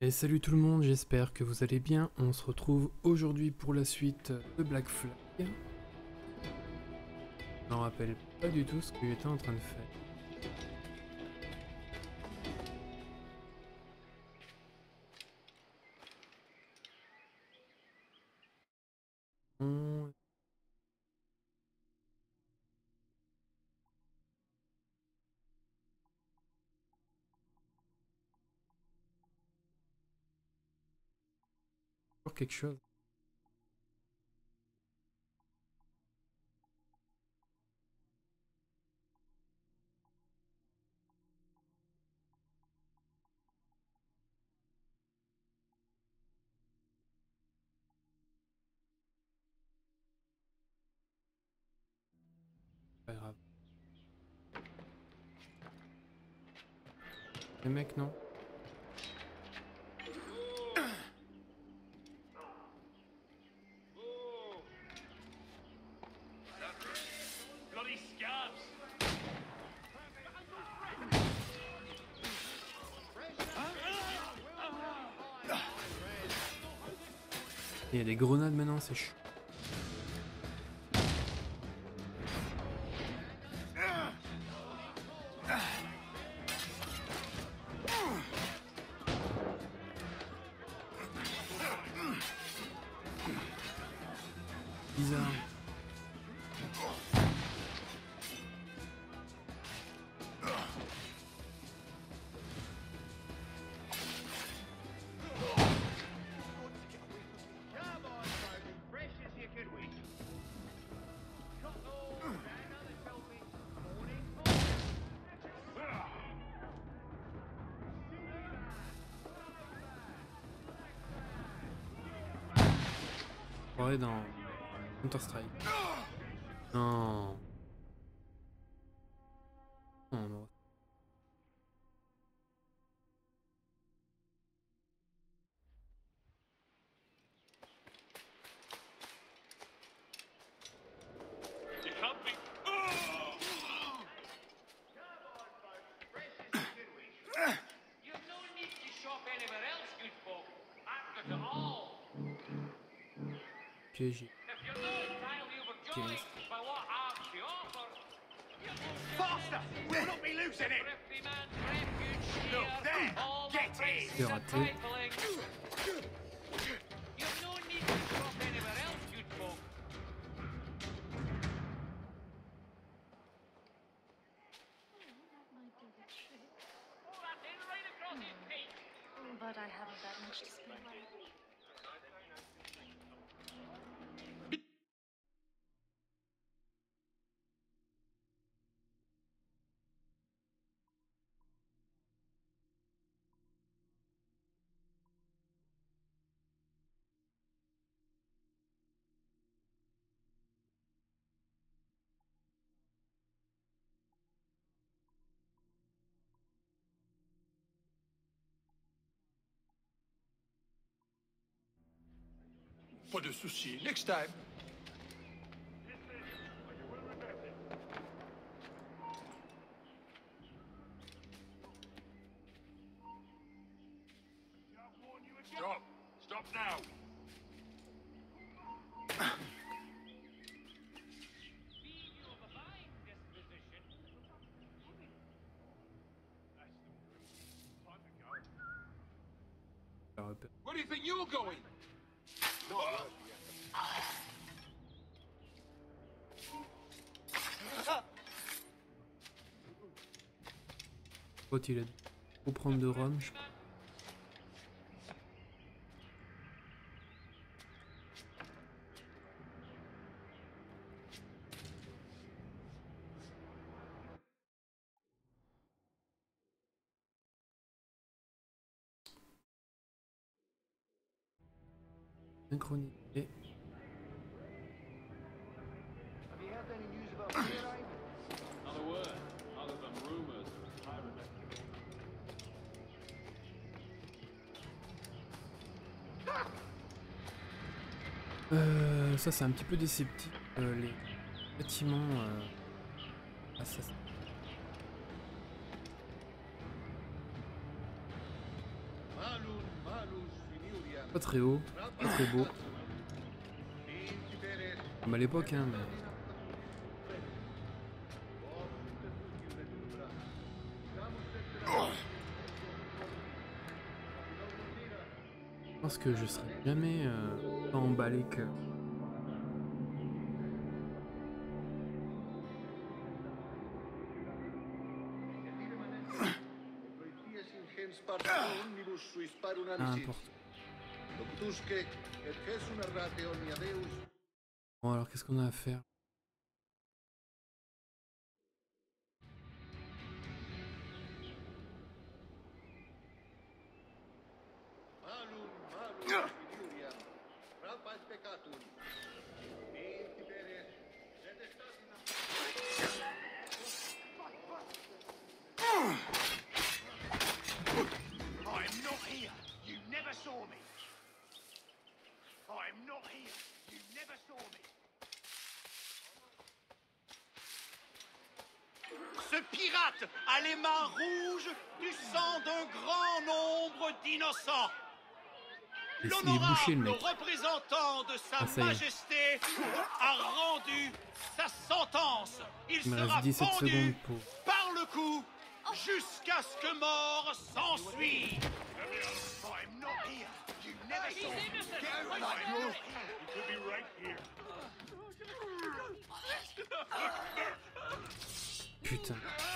Et salut tout le monde, j'espère que vous allez bien. On se retrouve aujourd'hui pour la suite de Black Flag. Je me rappelle pas du tout ce que j'étais en train de faire. On- Encore quelque chose. Pas grave. Les mecs, non? Bloody scabs! Il y a des grenades maintenant, c'est chaud. Bizarre. Come on, Brogan, fresh as you could wait. Got no banner that told me morning, On est dans Counter-Strike. Non. Non, non. You can't be. Come on, Brogan, fresh as you could wait. You've no need to shop anywhere else, good folk. I've got it all. GG. If you're not entirely overjoyed by what I've to offer, you Faster! We'll not be losing it! thrifty man's refuge Look here. there! All Get the prices in! are Raté. trifling. You've no need to shop anywhere else, good folk. Might do the trick. Oh, that's in right across his face. But I haven't that much to spare. Pas de souci. Next time. Stop. Stop now. Being you of a fine disposition. Un repère. Where do you think you're going? Faut il a faut prendre de rhum, je crois. Synchronisé. Have you heard any news about Fear Not a word, other than rumors of pirate Ça c'est un petit peu déceptif. Les bâtiments assassins. Malun, Pas très haut, pas très beau. Comme à l'époque, hein, mais... Je pense que je serai jamais tant emballé que... N'importe. Bon alors qu'est-ce qu'on a à faire? I'm not here. You never saw me. I'm not here. You never saw me. Ce pirate a les mains rouges du sang d'un grand nombre d'innocents. Il est bouché le L'honorable mec. représentant de Sa Ah, ça y est. Majesté a rendu sa sentence. Il Il me sera reste 17 pendu secondes pour... par le cou jusqu'à ce que mort s'ensuive. I'm not here. You never saw me. Get out of my room. He could be right here. Putain.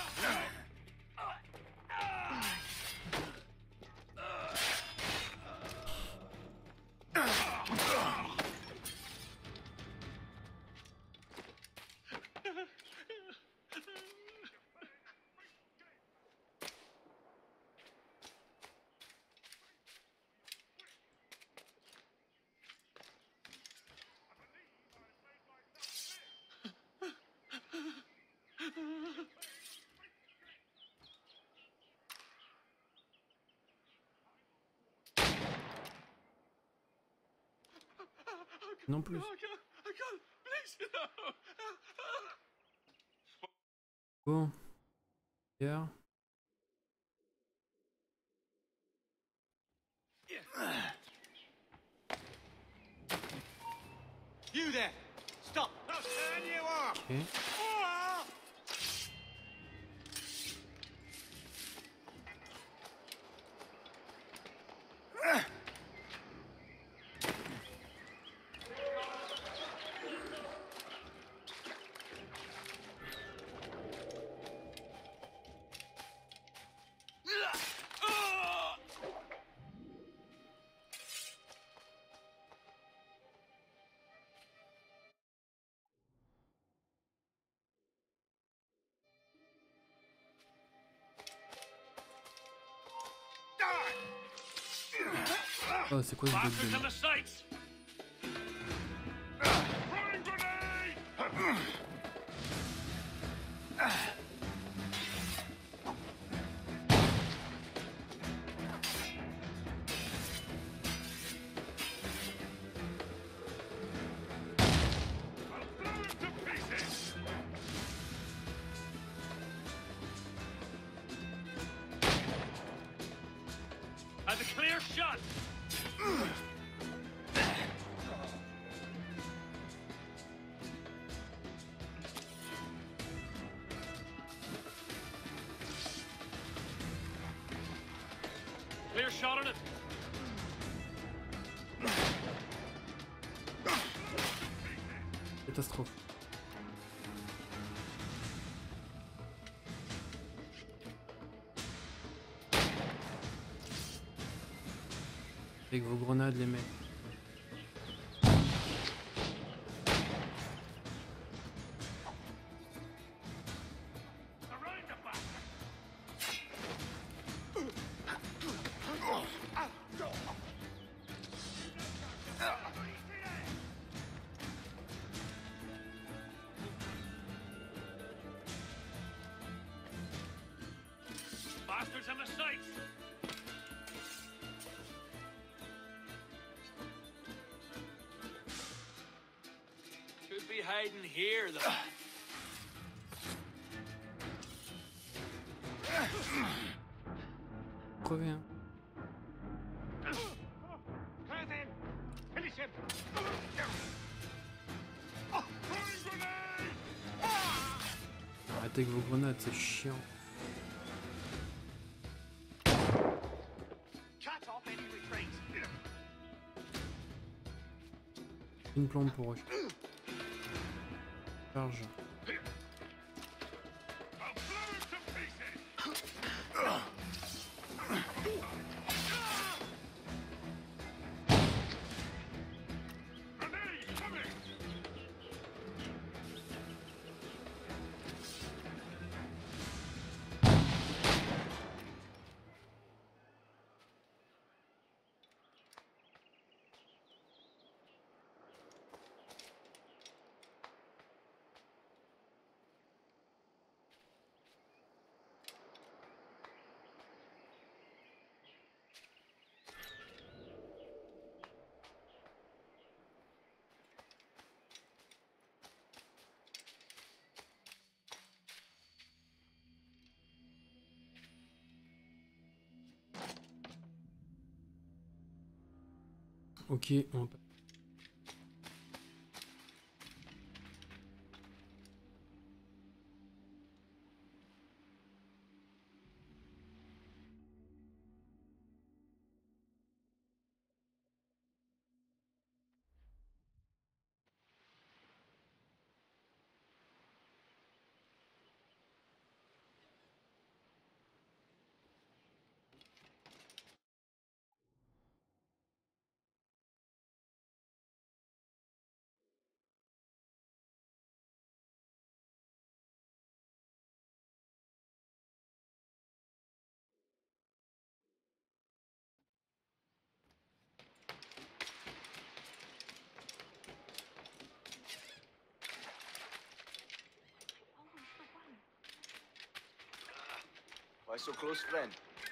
Non plus. Bon. Hier. You there. Stop. I'll turn you off. Ok. Oh, c'est quoi ce bug de merde? sights. That's a clear shot. Clear shot on it. Catastrophe. Avec vos grenades, les mecs. Around the back. Bastards on the sights. Could be hiding here, though. Crevé, hein. him! Arrêtez avec vos grenades, c'est chiant. Cut off any retreat. Une plante pour eux. Charge. I'll blow him to pieces. Grenade coming. Ok, on va... Why so close, friend?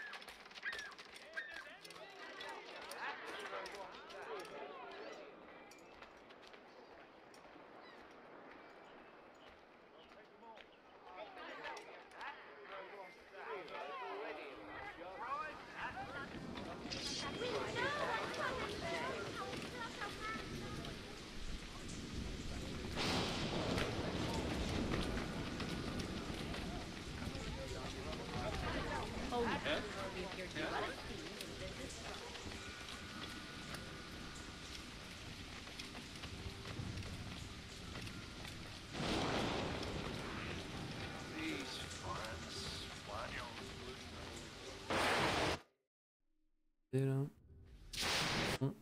These foreign spaniels. C'est là. Bon.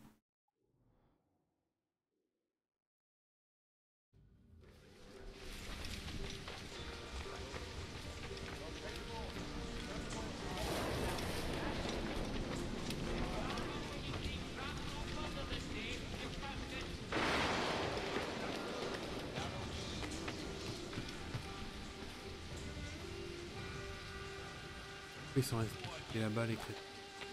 Ils sont restés là-bas les crétins.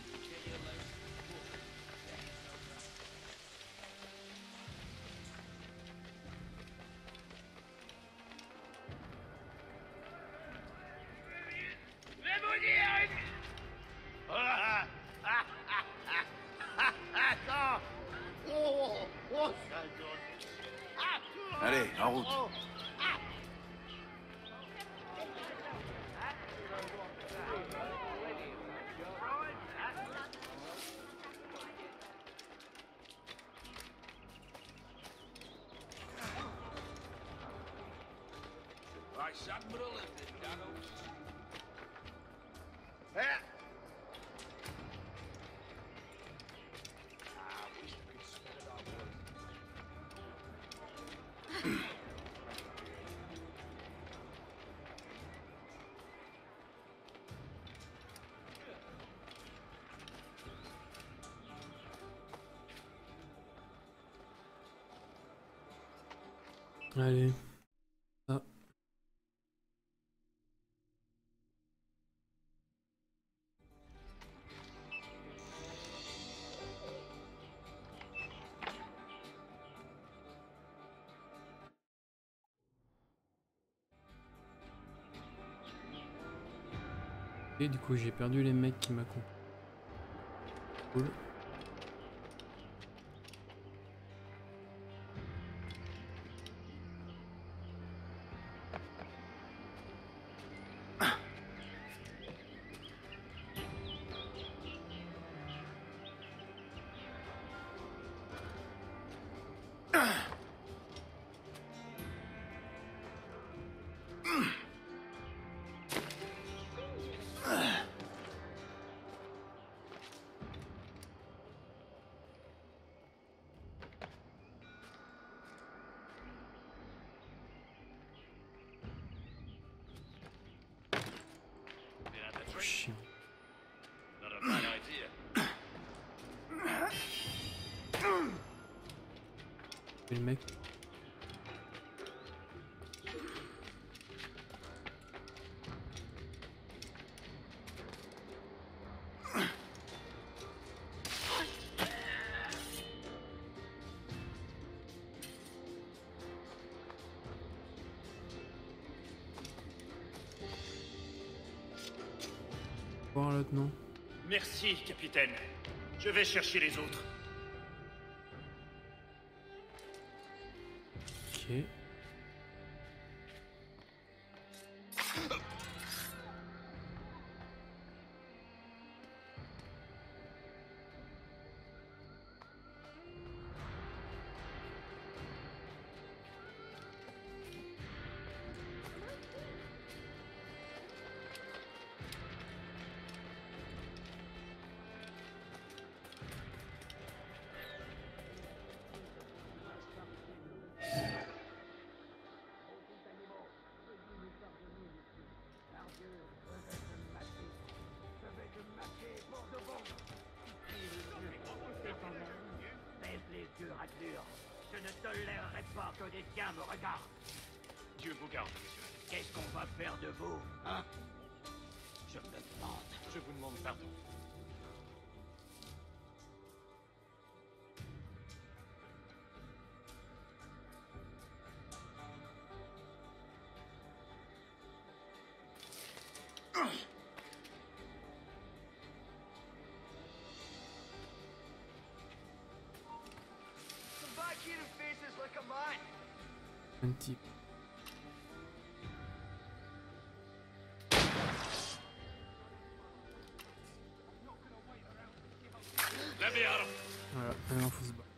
Attends. Oh, oh, ça donne. Allez, en route. Right, son, but a little bit, Dano. Eh. Allez. Ah. Et du coup j'ai perdu les mecs qui m'accompagnent. Cool. Chien. Not a bad idea. Et le mec. Voir un lieutenant. Merci, capitaine. Je vais chercher les autres. Ok. Baisse les yeux, raclure. Je ne tolérerai pas que des tiens me regardent. Dieu vous garde, monsieur. Qu'est-ce qu'on va faire de vous, hein? Je me demande. Je vous demande pardon. Un type. Let me out of... Voilà, maintenant faut se battre.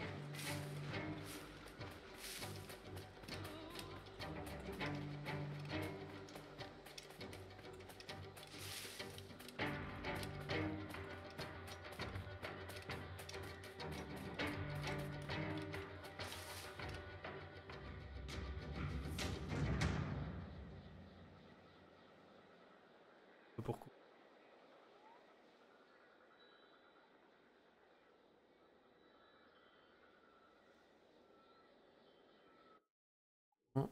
Pourquoi? Non.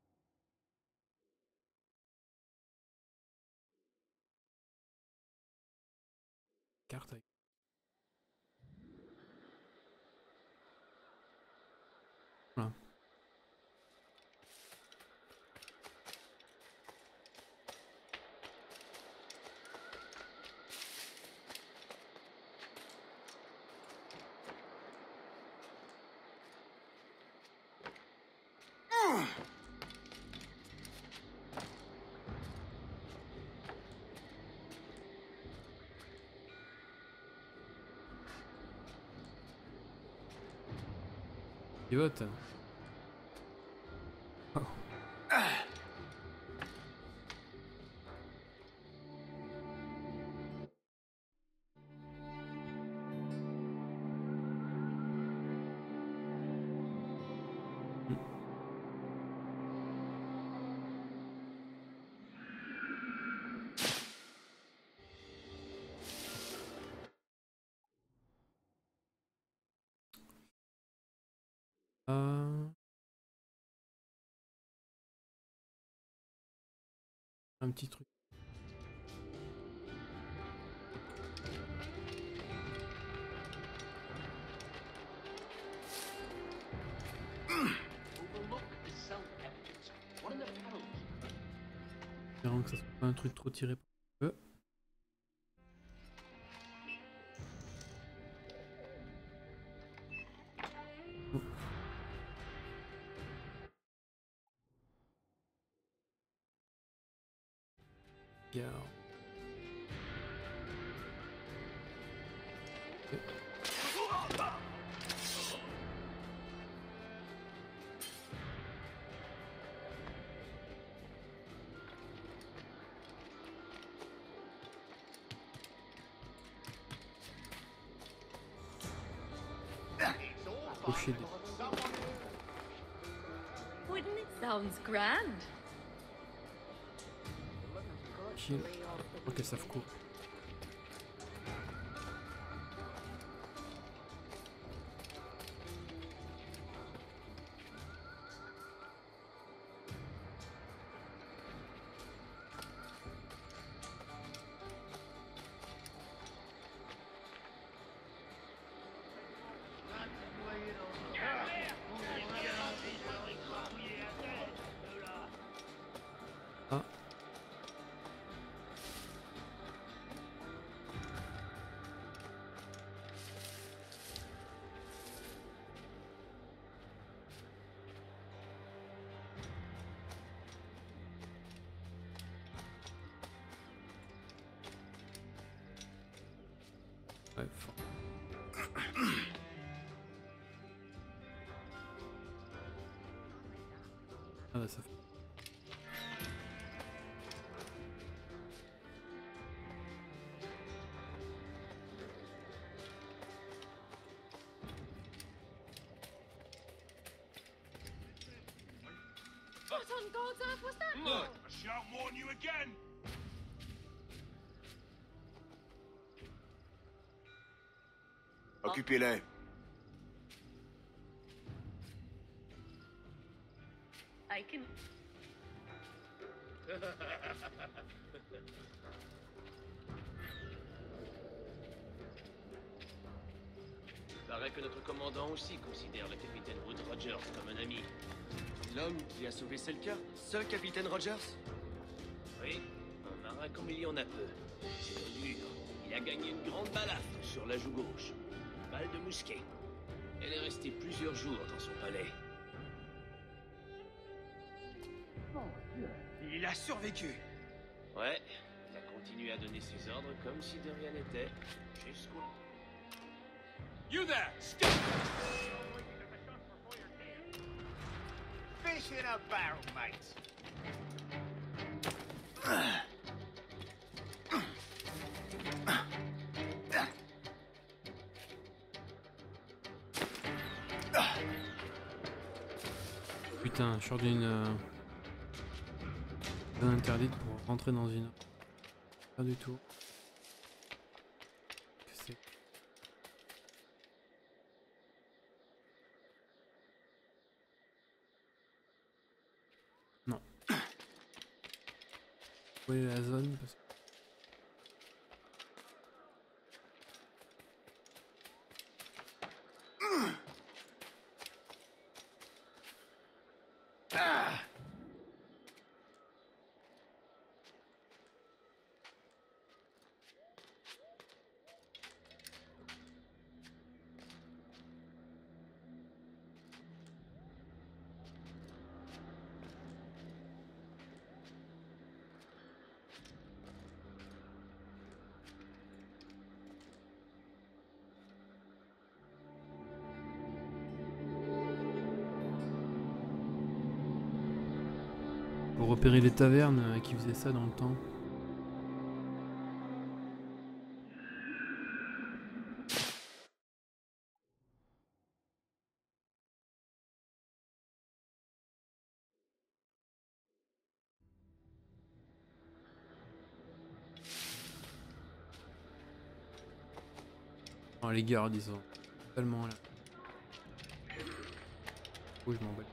Carte avec. Voilà. Pivote. Oh. Un petit truc. Overlook the cell evidence. One of the panels. Espérons que ça soit pas un truc trop tiré par le feu. Oh. Regarde. Ok. Cocher des... Wouldn't it sounds grand? tranquille. Je crois qu'elles savent courir. Ah. Ouais, fort. Ah bah ça fait. What on God's earth was that? Look, I shan't warn you again. Occupez-les. I can. Paraît que notre commandant aussi considère le capitaine Wood Rogers comme un ami. L'homme qui a sauvé Selker? Seul capitaine Rogers? Oui, un marin comme il y en a peu. C'est dur. Il a gagné une grande balafre sur la joue gauche. Une balle de mousquet. Elle est restée plusieurs jours dans son palais. Il a survécu. Ouais, il a continué à donner ses ordres comme si de rien n'était. Jusqu'au... You there, skip! Fish in a barrel, mate. Putain, je sors d'une zone interdite pour rentrer dans une. Pas du tout. Que c'est. Non. Où est la zone parce que... Pour repérer les tavernes qui faisaient ça dans le temps. Oh les gardes ils sont tellement là. Oh je m'en bats.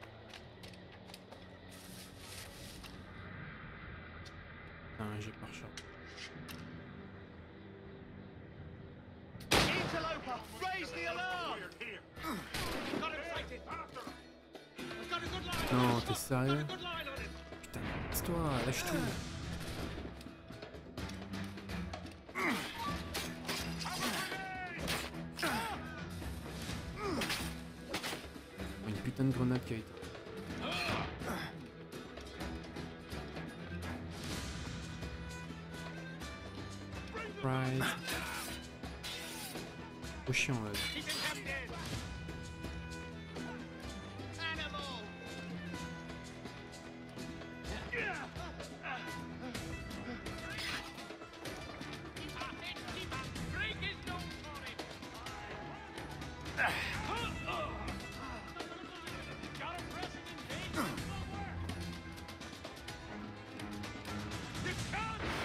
J'ai pas rechargé. Interloper, raise the alarm! Got him sighted. We've got a good line. Non, t'es sérieux? Good line on him. Putain, laisse-toi, lâche tout. Une putain de grenade qui a été. Surprise. Trop chiant là. Keep him captain. Animal. Drake is known for it. Got him pressing in vain. You can't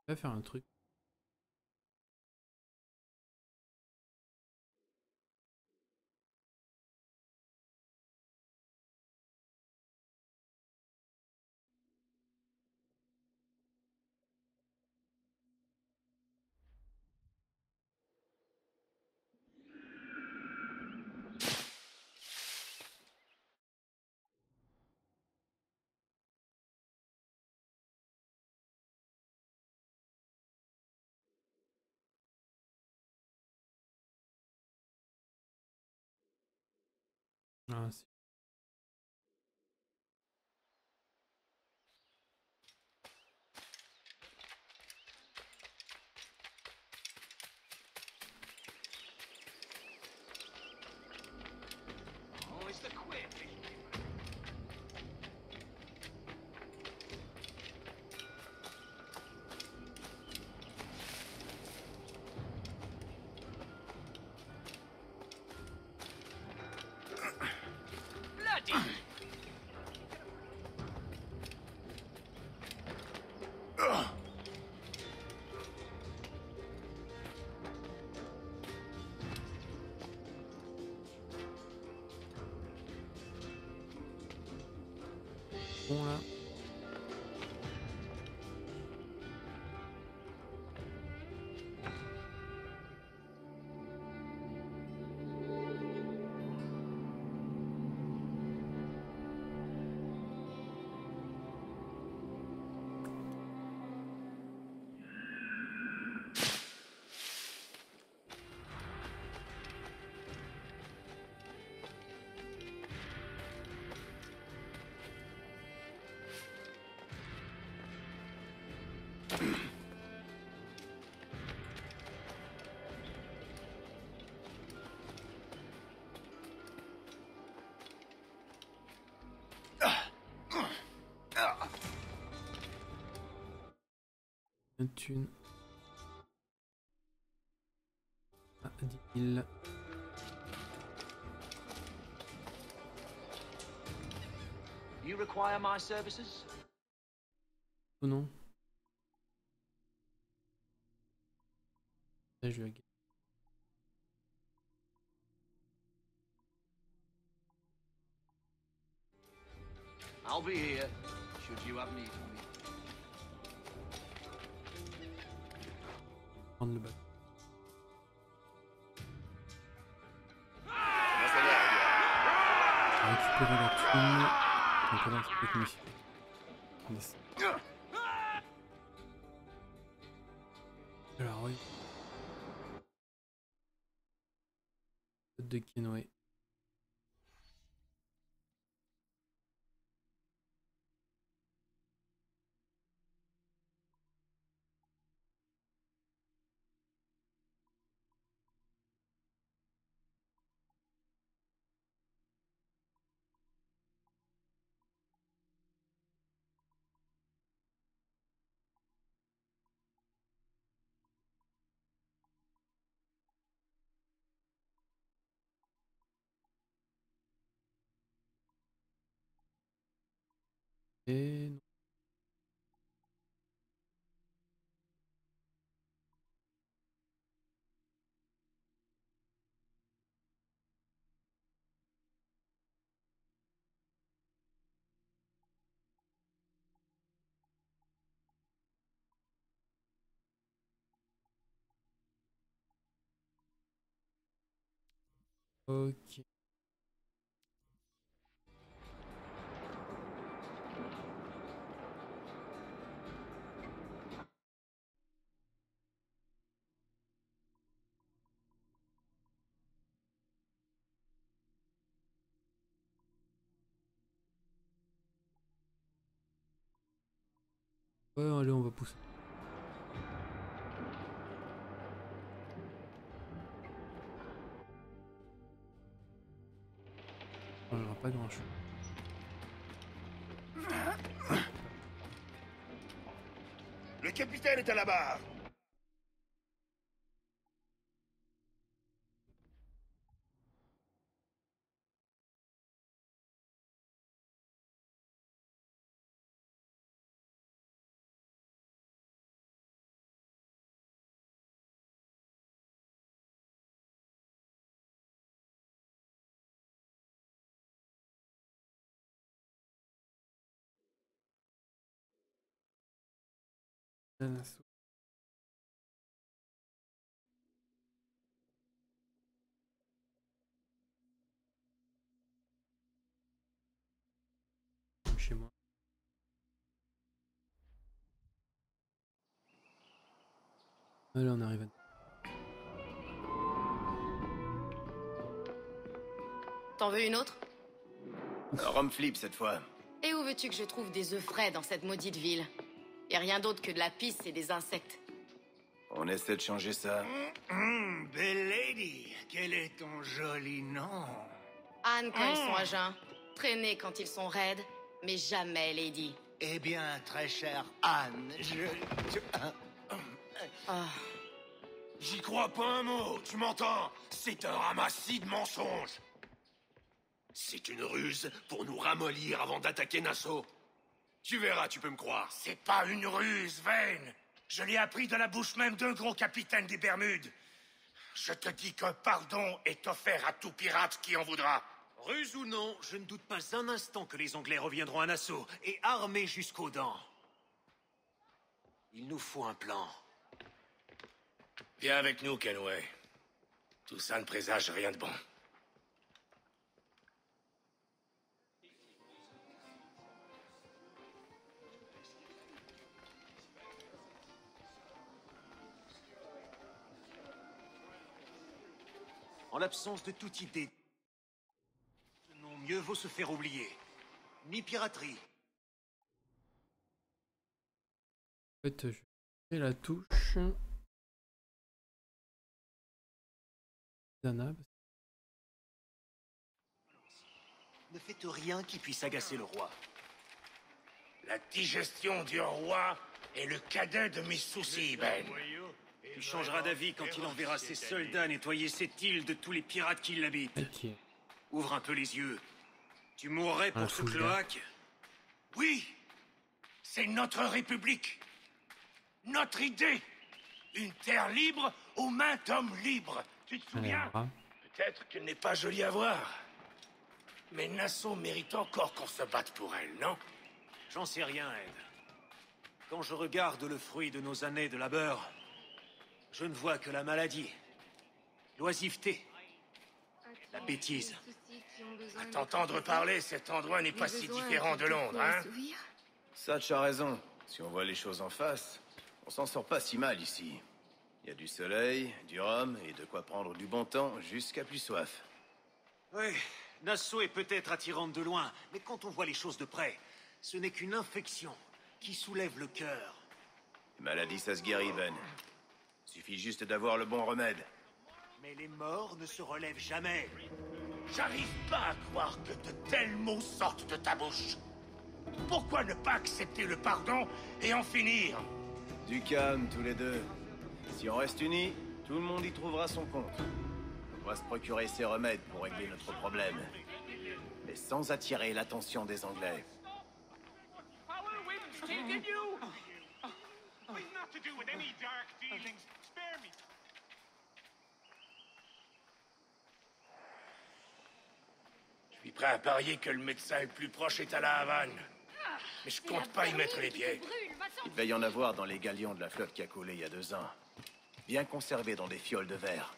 Je vais faire un truc. Ah, c'est- Oh, it's the quit. Bloody! Bon là. Une thune. Ah, 10 000. You require my services? Oh non. Là, je vais gagner. I'll be here, should you have need of me. Prendre le bateau. On va récupérer la thune. Donc là, c'est une mission. Yes. Alors oui. De Kenway. Et non. Ok. Ouais, allez, on va pousser. On n'aura pas grand chose. Le capitaine est à la barre. Nassau. Chez moi. Là, on arrive à... T'en veux une autre? Rome flip cette fois. Et où veux-tu que je trouve des œufs frais dans cette maudite ville? Y a rien d'autre que de la pisse et des insectes. On essaie de changer ça. Belle lady, quel est ton joli nom? Anne quand ils sont à jeun, traîner quand ils sont raides, mais jamais lady. Eh bien, très chère Anne, Ah, J'y crois pas un mot, tu m'entends? C'est un ramassis de mensonges. C'est une ruse pour nous ramollir avant d'attaquer Nassau. Tu verras, tu peux me croire. C'est pas une ruse, Vayne. Je l'ai appris de la bouche même d'un gros capitaine des Bermudes. Je te dis qu'un pardon est offert à tout pirate qui en voudra. Ruse ou non, je ne doute pas un instant que les Anglais reviendront à Nassau, et armés jusqu'aux dents. Il nous faut un plan. Viens avec nous, Kenway. Tout ça ne présage rien de bon. En l'absence de toute idée, non, mieux vaut se faire oublier. Ni piraterie. En fait, je fais la touche. Dana. Ne faites rien qui puisse agacer le roi. La digestion du roi est le cadet de mes soucis, Ben. Tu changeras d'avis quand il enverra ses soldats nettoyer cette île de tous les pirates qui l'habitent. Ok. Ouvre un peu les yeux. Tu mourrais pour ce cloaque? Oui, c'est notre république. Notre idée. Une terre libre aux mains d'hommes libres. Tu te souviens? Alors, Peut-être qu'elle n'est pas jolie à voir. Mais Nassau mérite encore qu'on se batte pour elle, non? J'en sais rien, Ed. Quand je regarde le fruit de nos années de labeur, je ne vois que la maladie, l'oisiveté, la bêtise. À t'entendre parler, cet endroit n'est pas si différent de Londres, hein? Satch a raison. Si on voit les choses en face, on s'en sort pas si mal ici. Il y a du soleil, du rhum et de quoi prendre du bon temps jusqu'à plus soif. Oui, Nassau est peut-être attirante de loin, mais quand on voit les choses de près, ce n'est qu'une infection qui soulève le cœur. Les maladies, ça se guérit, Ben. Suffit juste d'avoir le bon remède. Mais les morts ne se relèvent jamais. J'arrive pas à croire que de tels mots sortent de ta bouche. Pourquoi ne pas accepter le pardon et en finir? Du calme, tous les deux. Si on reste unis, tout le monde y trouvera son compte. On va se procurer ces remèdes pour régler notre problème. Mais sans attirer l'attention des Anglais. Power wind's taking you! We've not to do with any dark dealings. Spare me. Je suis prêt à parier que le médecin le plus proche est à la Havane. Mais je compte pas y mettre les pieds. Il devait y en avoir dans les galions de la flotte qui a coulé il y a 2 ans. Bien conservés dans des fioles de verre.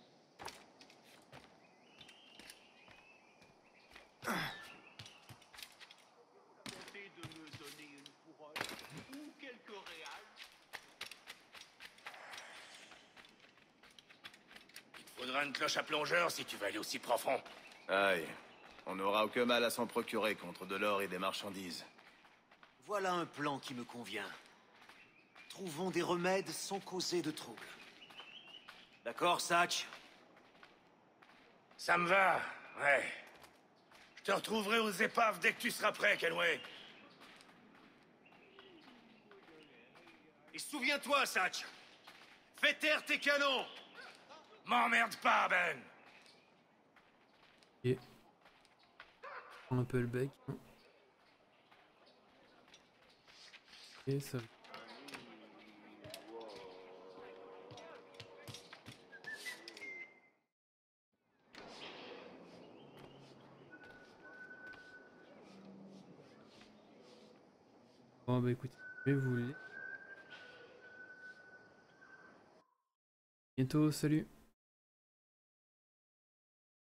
Il te faudra une cloche à plongeur si tu veux aller aussi profond. Aïe, on n'aura aucun mal à s'en procurer contre de l'or et des marchandises. Voilà un plan qui me convient. Trouvons des remèdes sans causer de troubles. D'accord, Satch? Ça me va, ouais. Je te retrouverai aux épaves dès que tu seras prêt, Kenway. Et souviens-toi, Satch! Fais taire tes canons! M'emmerde pas, Ben! ok. Prends un peu le bec. Ok, ça. Bon bah écoutez, je vais vous laisser. bientôt, salut.